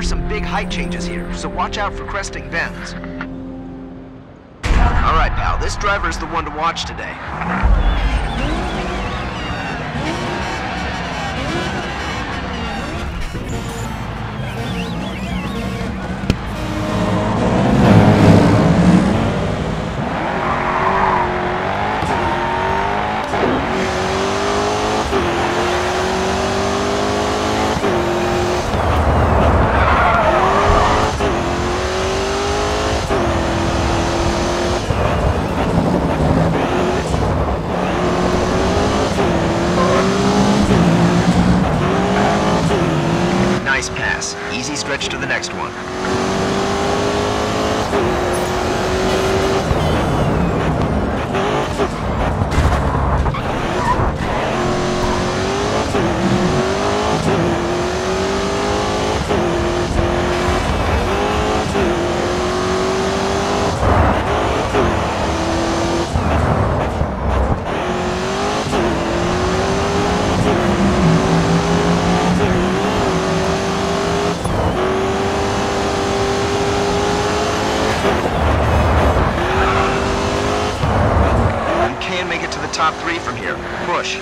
There's some big height changes here, so watch out for cresting bends. Alright, pal, this driver's the one to watch today. Nice pass. Easy stretch to the next one. Make it to the top 3 from here. Push.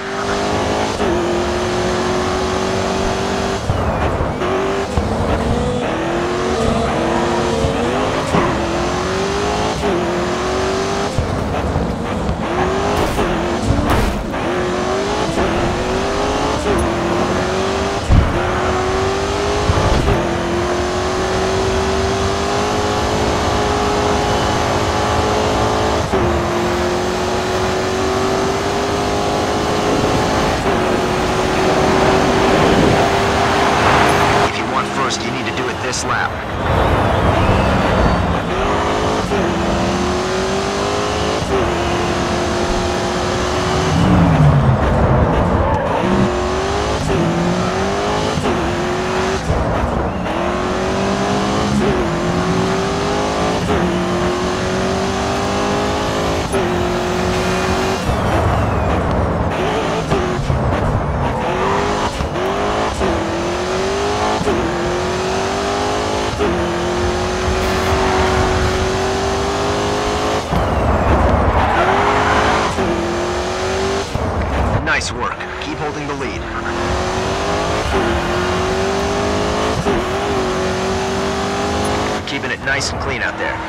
You need to do it this lap. Nice work. Keep holding the lead. Keeping it nice and clean out there.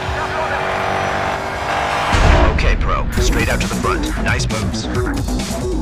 Straight out to the front. Nice moves.